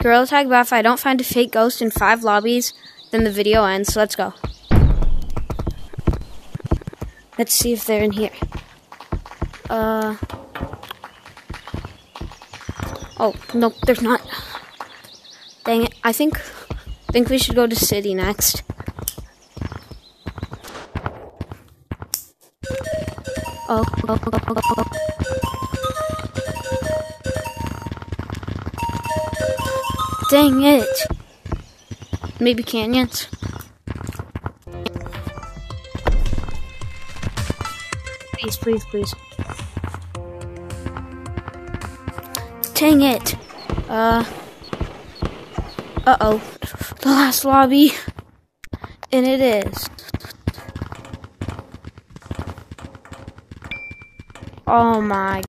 Gorilla Tag, but if I don't find a fake ghost in 5 lobbies, then the video ends. So let's go. Let's see if they're in here. Oh, nope, there's not. Dang it. I think we should go to City next. Oh. Dang it. Maybe canyons. Please. Dang it. Uh-oh. The last lobby. And it is. Oh my